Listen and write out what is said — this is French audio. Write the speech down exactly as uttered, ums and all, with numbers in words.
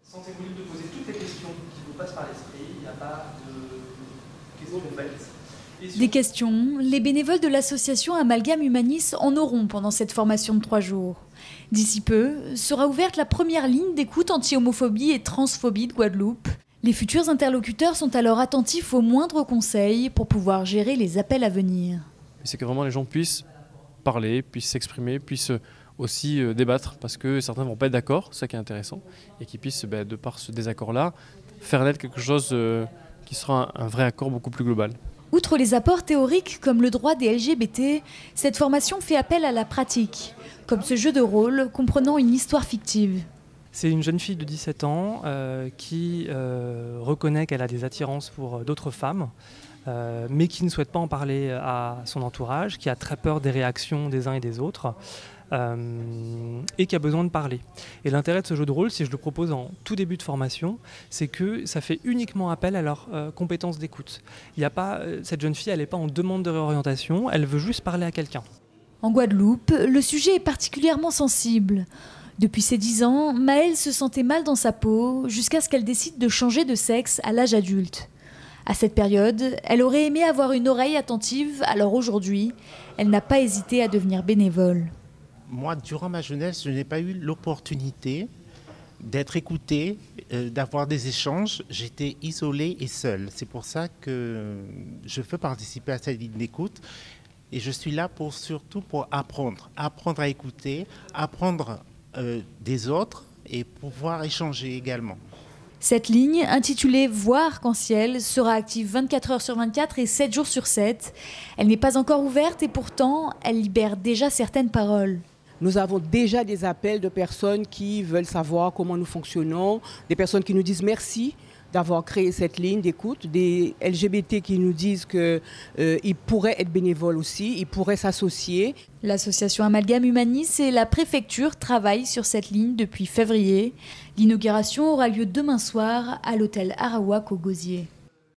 Sentez-vous libre de poser toutes les questions qui vous passent par l'esprit, il n'y a pas de questions bêtes. Des questions, les bénévoles de l'association Amalgame Humanis en auront pendant cette formation de trois jours. D'ici peu, sera ouverte la première ligne d'écoute anti-homophobie et transphobie de Guadeloupe. Les futurs interlocuteurs sont alors attentifs aux moindres conseils pour pouvoir gérer les appels à venir. C'est que vraiment les gens puissent parler, puissent s'exprimer, puissent aussi euh, débattre, parce que certains ne vont pas être d'accord, c'est ça qui est intéressant, et qu'ils puissent, bah, de par ce désaccord-là, faire naître quelque chose euh, qui sera un, un vrai accord beaucoup plus global. Outre les apports théoriques comme le droit des L G B T, cette formation fait appel à la pratique, comme ce jeu de rôle comprenant une histoire fictive. C'est une jeune fille de dix-sept ans euh, qui euh, reconnaît qu'elle a des attirances pour d'autres femmes, euh, mais qui ne souhaite pas en parler à son entourage, qui a très peur des réactions des uns et des autres, euh, et qui a besoin de parler. Et l'intérêt de ce jeu de rôle, si je le propose en tout début de formation, c'est que ça fait uniquement appel à leurs euh, compétences d'écoute. Il y a pas, cette jeune fille, elle n'est pas en demande de réorientation, elle veut juste parler à quelqu'un. En Guadeloupe, le sujet est particulièrement sensible. Depuis ses dix ans, Maëlle se sentait mal dans sa peau jusqu'à ce qu'elle décide de changer de sexe à l'âge adulte. À cette période, elle aurait aimé avoir une oreille attentive, alors aujourd'hui, elle n'a pas hésité à devenir bénévole. Moi, durant ma jeunesse, je n'ai pas eu l'opportunité d'être écoutée, euh, d'avoir des échanges. J'étais isolée et seule. C'est pour ça que je veux participer à cette ligne d'écoute. Et je suis là pour, surtout pour apprendre. Apprendre à écouter, apprendre euh, des autres et pouvoir échanger également. Cette ligne, intitulée Voix arc-en-ciel, sera active vingt-quatre heures sur vingt-quatre et sept jours sur sept. Elle n'est pas encore ouverte et pourtant, elle libère déjà certaines paroles. Nous avons déjà des appels de personnes qui veulent savoir comment nous fonctionnons, des personnes qui nous disent merci d'avoir créé cette ligne d'écoute, des L G B T qui nous disent qu'ils euh, pourraient être bénévoles aussi, ils pourraient s'associer. L'association Amalgame Humanis et la préfecture travaillent sur cette ligne depuis février. L'inauguration aura lieu demain soir à l'hôtel Arawak au Gosier.